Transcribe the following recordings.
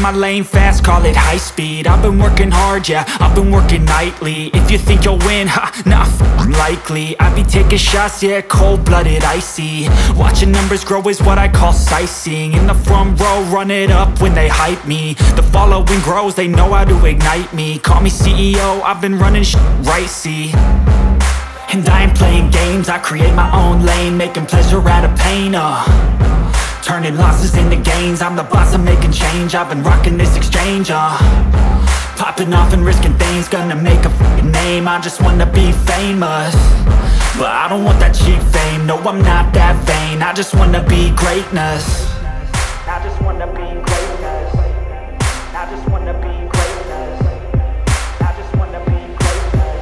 my lane fast, call it high speed. I've been working hard, yeah, I've been working nightly. If you think you'll win, ha, nah, likely. I be taking shots, yeah, cold-blooded, icy. Watching numbers grow is what I call sightseeing. In the front row, run it up when they hype me. The following grows, they know how to ignite me. Call me CEO, I've been running shit right, see. And I ain't playing games, I create my own lane, making pleasure out of pain, turning losses into gains. I'm the boss, I'm making change. I've been rocking this exchange, popping off and risking things. Gonna make a f***ing name. I just wanna be famous, but I don't want that cheap fame. No, I'm not that vain. I just wanna be greatness. I just wanna be greatness. I just wanna be greatness. I just wanna be greatness.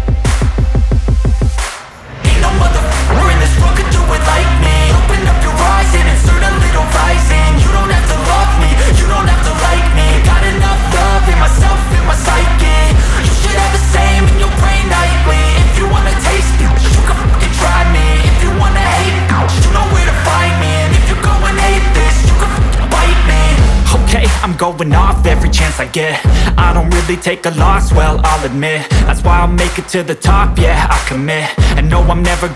Ain't no motherfucker in this world could do it like me. Open up your eyes and insert a little rising. You don't have to love me, you don't have to like me. Got enough love in myself, in my psyche. You should have the same in your brain nightly. If you wanna taste it, you can fucking try me. If you wanna hate it, you know where to find me. And if you go and hate this, you can fucking bite me. Okay, I'm going off every chance I get. I don't really take a loss, well, I'll admit. That's why I'll make it to the top, yeah, I commit. And no, I'm never